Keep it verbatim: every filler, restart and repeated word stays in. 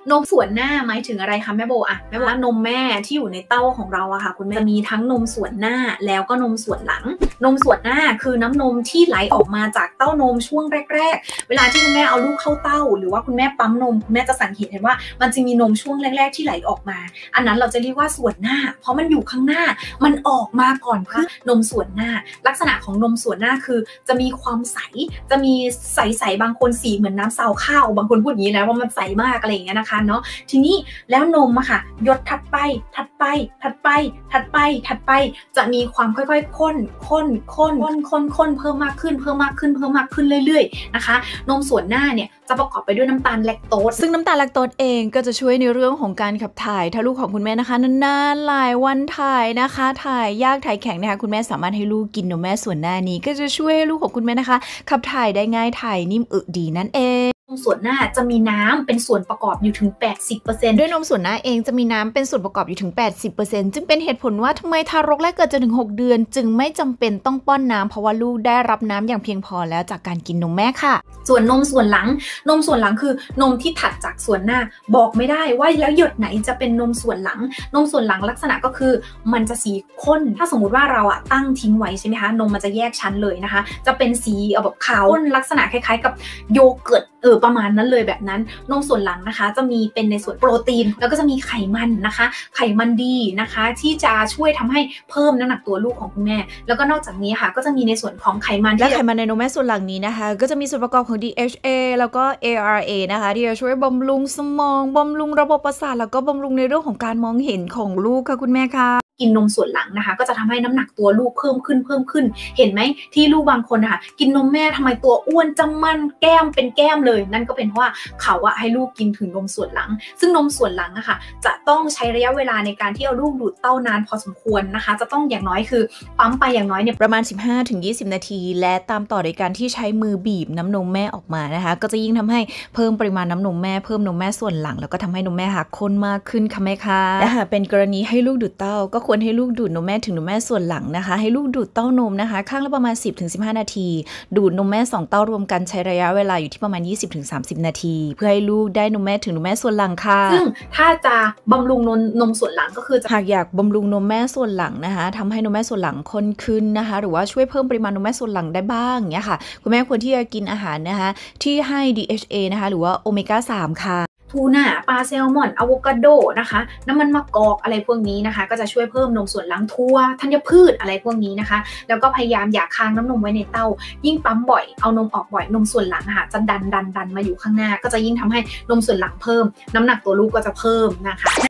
นมส่วนหน้าหมายถึงอะไรคะแม่โบอะแม่บอกว่านมแม่ที่อยู่ในเต้าของเราอะค่ะคุณแม่จะมีทั้งนมส่วนหน้าแล้วก็นมส่วนหลังนมส่วนหน้าคือน้ำนมที่ไหลออกมาจากเต้านมช่วงแรกๆเวลาที่คุณแม่เอาลูกเข้าเต้าหรือว่าคุณแม่ปั๊มนมคุณแม่จะสังเกตเห็นว่ามันจะมีนมช่วงแรกๆที่ไหลออกมาอันนั้นเราจะเรียกว่าส่วนหน้าเพราะมันอยู่ข้างหน้ามันออกมาก่อนเพื่อนมส่วนหน้าลักษณะของนมส่วนหน้าคือจะมีความใสจะมีใสๆบางคนสีเหมือนน้ำซาวข้าวบางคนพูดอย่างนี้นะว่ามันใสมากอะไรอย่างเงี้ยนะคะเนาะทีนี้แล้วนมอะค่ะยศถัดไปถัดไปถัดไปถัดไปถัดไปจะมีความค่อยๆข้นข้นข้นข้นข้นข้นเพิ่มมากขึ้นเพิ่มมากขึ้นเพิ่มมากขึ้นเรื่อยๆนะคะนมส่วนหน้าเนี่ยจะประกอบไปด้วยน้ำตาลแลคโตสซึ่งน้ำตาลแลคโตสเองก็จะช่วยในเรื่องของการขับถ่ายถ้าลูกของคุณแม่นะคะนานๆหลายวันถ่ายนะคะถ่ายยากถ่ายแข็งนะคะคุณแม่สามารถให้ลูกกินนมแม่ส่วนหน้านี้ก็จะช่วยให้ลูกของคุณแม่นะคะขับถ่ายได้ง่ายถ่ายนิ่มอึดีนั่นเองนมส่วนหน้าจะมีน้ำเป็นส่วนประกอบอยู่ถึง แปดสิบเปอร์เซ็นต์ด้วยนมส่วนหน้าเองจะมีน้ำเป็นส่วนประกอบอยู่ถึง แปดสิบเปอร์เซ็นต์ จึงเป็นเหตุผลว่าทำไมทารกแรกเกิดจนถึงหกเดือนจึงไม่จำเป็นต้องป้อนน้ำเพราะว่าลูกได้รับน้ำอย่างเพียงพอแล้วจากการกินนมแม่ค่ะส่วนนมส่วนหลังนมส่วนหลังคือนมที่ถัดจากส่วนหน้าบอกไม่ได้ว่าแล้วหยดไหนจะเป็นนมส่วนหลังนมส่วนหลังลักษณะก็คือมันจะสีข้นถ้าสมมุติว่าเราอะตั้งทิ้งไว้ใช่ไหมคะนมมันจะแยกชั้นเลยนะคะจะเป็นสีแบบขาวข้นลักษณะคล้ายๆกับโยเกิร์ตเออประมาณนั้นเลยแบบนั้นนมส่วนหลังนะคะจะมีเป็นในส่วนโปรตีนแล้วก็จะมีไขมันนะคะไขมันดีนะคะที่จะช่วยทำให้เพิ่มน้ำหนักตัวลูกของคุณแม่แล้วก็นอกจากนี้ค่ะก็จะมีในส่วนของไขมันและไขมันในนมแม่ส่วนหลังนี้นะคะก็จะมีส่วนประกอบของ ดี เอช เอ แล้วก็ เอ อาร์ เอ นะคะที่จะช่วยบำรุงสมองบำรุงระบบประสาทแล้วก็บำรุงในเรื่องของการมองเห็นของลูกค่ะคุณแม่ค่ะกินนมส่วนหลังนะคะก็จะทำให้น้ำหนักตัวลูกเพิ่มขึ้นเพิ่มขึ้นเห็นไหมที่ลูกบางคนนะคะกินนมแม่ทำไมตัวอ้วนจะมันแก้มเป็นแก้มเลยนั่นก็เป็นเพราะว่าเขาอะให้ลูกกินถึงนมส่วนหลังซึ่งนมส่วนหลังอะค่ะจะต้องใช้ระยะเวลาในการที่เอาลูกดูดเต้านานพอสมควรนะคะจะต้องอย่างน้อยคือปั๊มไปอย่างน้อยเนี่ยประมาณ สิบห้าถึงยี่สิบ นาทีและตามต่อโดยการที่ใช้มือบีบน้ำนมแม่ออกมานะคะก็จะยิ่งทำให้เพิ่มปริมาณน้ำนมแม่เพิ่มนมแม่ส่วนหลังแล้วก็ทำให้นมแม่ค่ะข้นมากขึ้นค่ะแม่ค่ะและหากเป็นกรณีให้ลูกดูดเต้าก็ควรให้ลูกดูดนมแม่ถึงนมแม่ส่วนหลังนะคะให้ลูกดูดเต้านมนะคะข้างละประมาณ สิบถึงสิบห้า นาทีดูดนมแม่สองเต้ารวมกันใช้ระยะเวลาอยู่ที่ประมาณ ยี่สิบถึงสามสิบ นาทีเพื่อให้ลูกได้นมแม่ถึงนมแม่ส่วนหลังค่ะซึ่งถ้าจะบำรุงนมนมส่วนหลังก็คือหากอยากบำรุงนมแม่ส่วนหลังนะคะทำให้นมแม่ส่วนหลังข้นขึ้นนะคะหรือว่าช่วยเพิ่มปริมาณนมแม่ส่วนหลังได้บ้างเนี้ยค่ะคุณแม่ควรที่จะกินอาหารนะคะที่ให้ ดี เอช เอ นะคะหรือว่าโอเมก้า สามค่ะทูน่าปลาแซลมอนอะโวคาโดนะคะน้ำมันมะกอกอะไรพวกนี้นะคะก็จะช่วยเพิ่มนมส่วนหลังทั่วธัญพืชอะไรพวกนี้นะคะแล้วก็พยายามอย่าค้างน้ำนมไว้ในเต้ายิ่งปั๊มบ่อยเอานมออกบ่อยนมส่วนหลังค่ะจะดันดันดันมาอยู่ข้างหน้าก็จะยิ่งทำให้นมส่วนหลังเพิ่มน้ำหนักตัวลูกก็จะเพิ่มนะคะ